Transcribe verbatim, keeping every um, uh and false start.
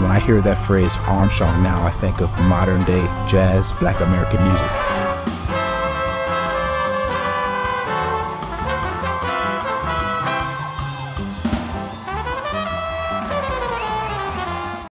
When I hear that phrase Armstrong Now, I think of modern day jazz, Black American music.